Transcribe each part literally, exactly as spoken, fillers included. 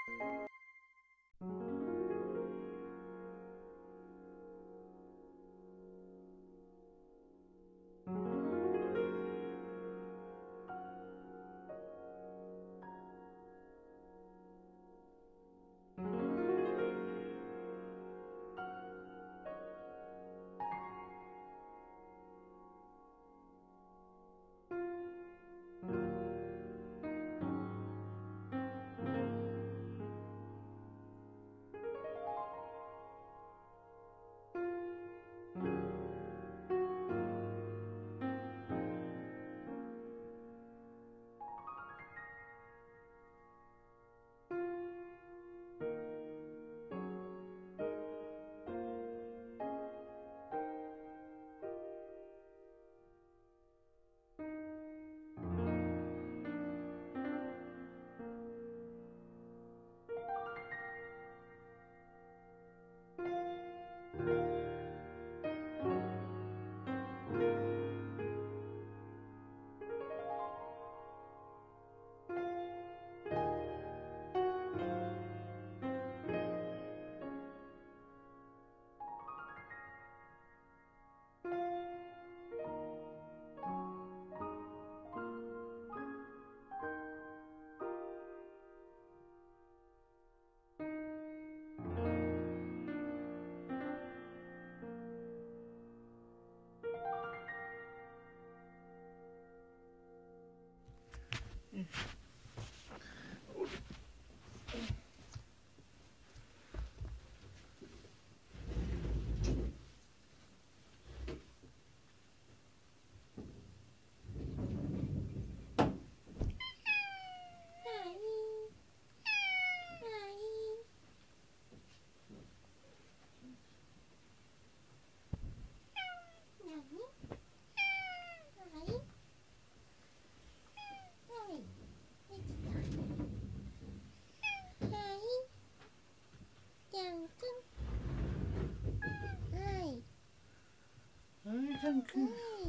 ちゃんくん。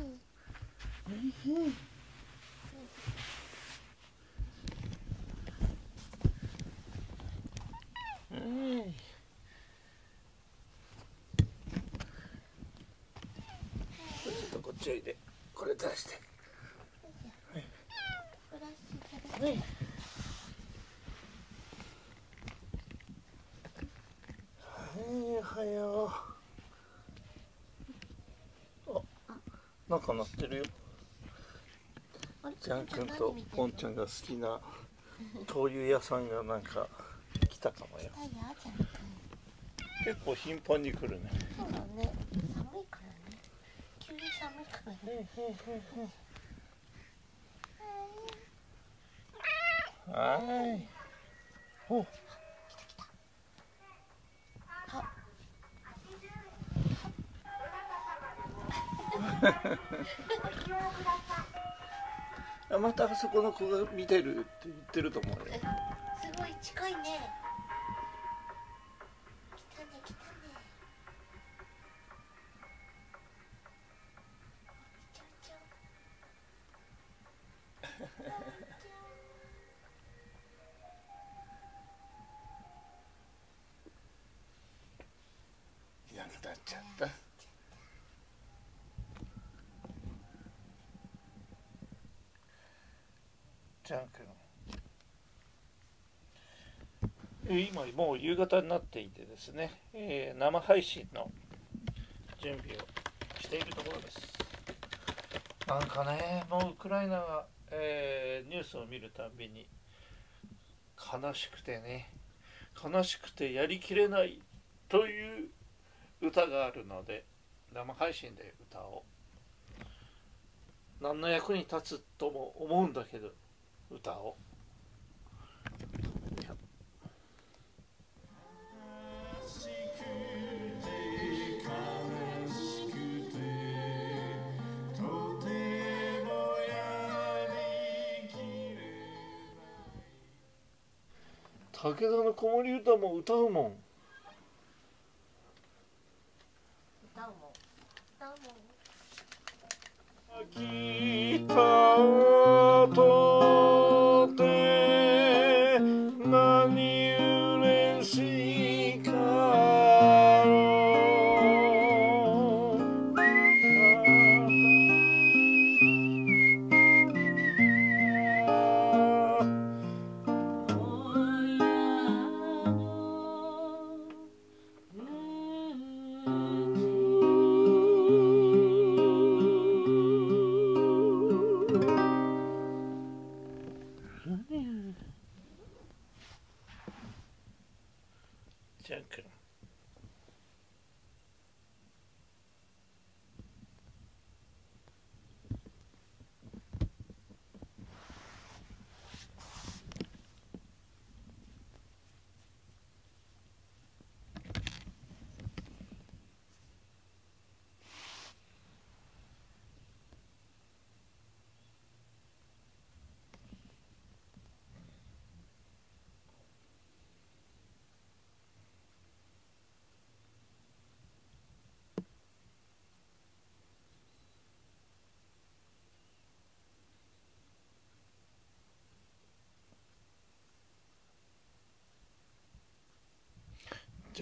ちょっとこっちおいで、これ出して。はい。はい。おはよう。あ、なんか鳴ってるよ。ちゃんくんとポンちゃんが好きな灯油屋さんがなんか来たかもよ。結構頻繁に来るね。 そうだね。寒いからね。急に寒いからね。 はい。お。あ、またあそこの子が見てるって言ってると思うよ。 すごい近いね。来たね来たね。ちゃんちゃん。 いなくなっちゃった。ちゃんくん。今もう夕方になっていてですね、えー、生配信の準備をしているところです。なんかね、もうウクライナが、えー、ニュースを見るたびに悲しくてね、悲しくてやりきれないという歌があるので、生配信で歌おう。何の役に立つとも思うんだけど、歌おう。武田の子守歌も歌うもん。 歌うもん。歌うもん。 秋田とて何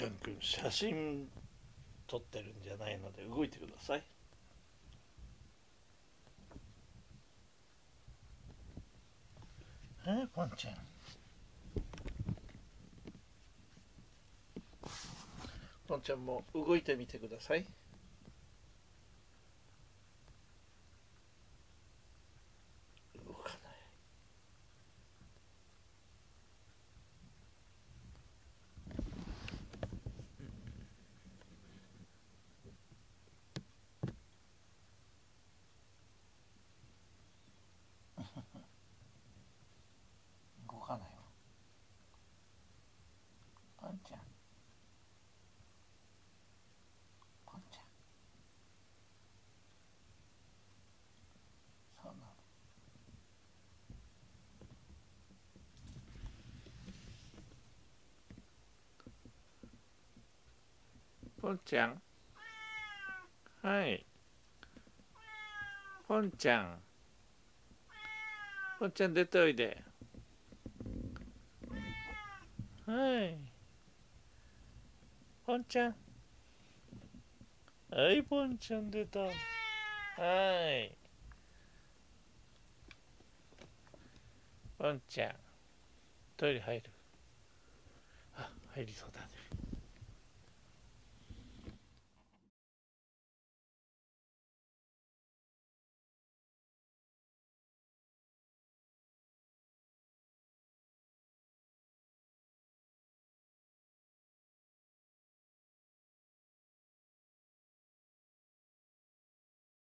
ちゃんくん写真撮ってるんじゃないので動いてください。えポンちゃん、ポンちゃんも動いてみてください。動かない。動かないわ。ポンちゃん、ポンちゃん、そうなの。ポンちゃん、はい。ポンちゃん、ポンちゃん出ておいで。はい。ポンちゃん。はい、ポンちゃん出た。はい。ポンちゃん、トイレ入る。あ、入りそうだね。